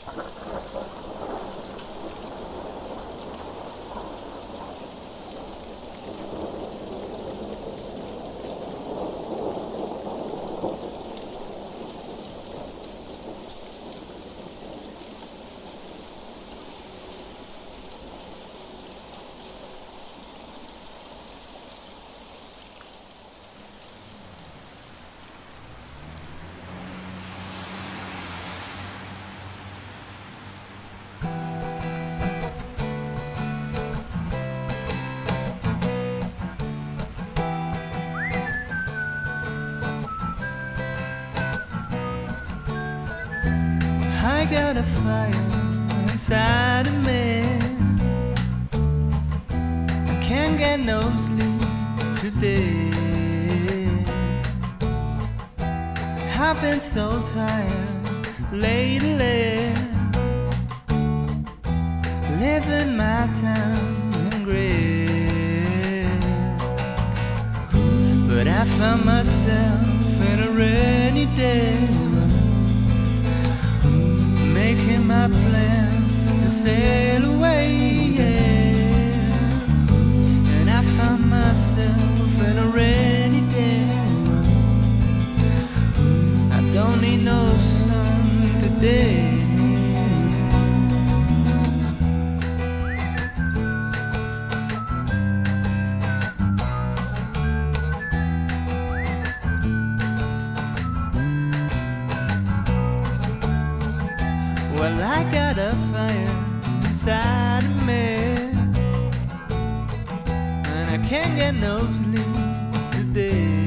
I got a fire inside of me. I can't get no sleep today. I've been so tired lately, living my time in gray. But I found myself in a rainy day, making my plans to sail away, yeah. And I found myself in a rainy day. I don't need no sun today. Well, I got a fire inside of me, and I can't get no sleep today.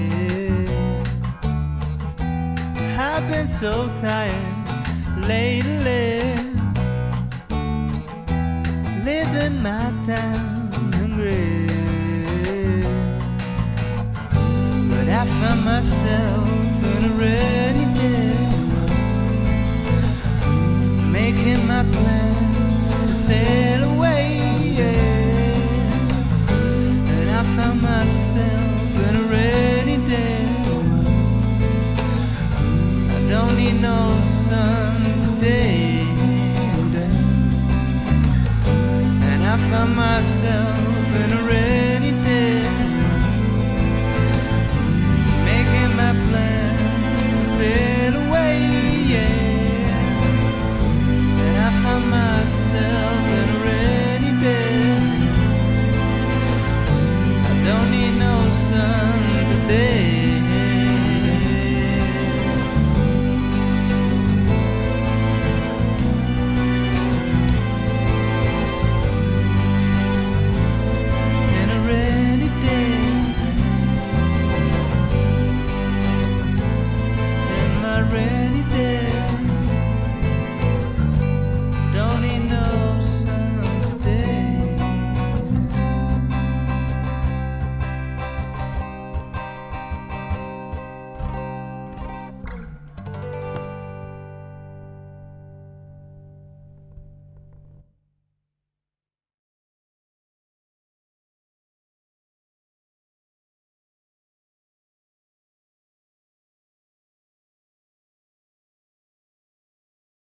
I've been so tired lately, living my time in gray. But I found myself in a rainy day, making my plans to sail away, yeah. And I found myself